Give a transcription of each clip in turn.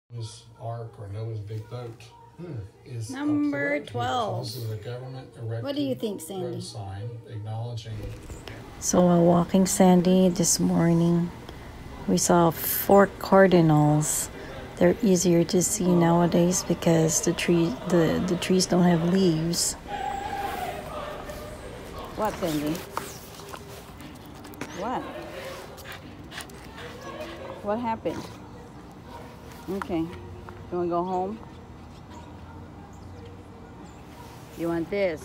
Noah's Ark or Noah's Big Boat is number 12. This is a government erected What do you think, Sandy? road sign acknowledging. So while walking Sandy this morning, we saw 4 cardinals. They're easier to see nowadays because the trees don't have leaves. What, Sandy? What? What happened? Okay. You want to go home? You want this?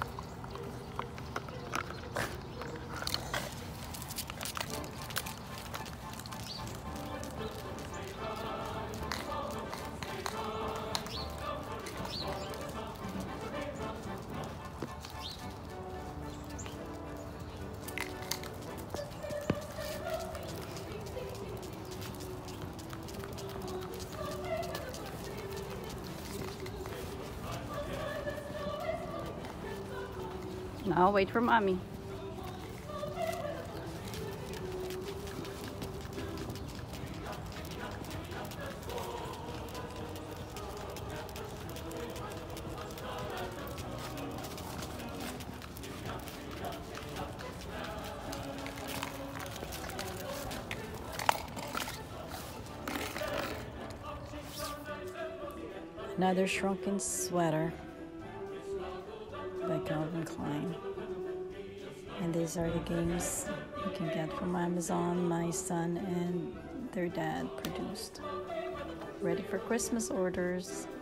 Now wait for mommy. Another shrunken sweater by Calvin Klein. And these are the games you can get from Amazon. My son and their dad produced. Ready for Christmas orders.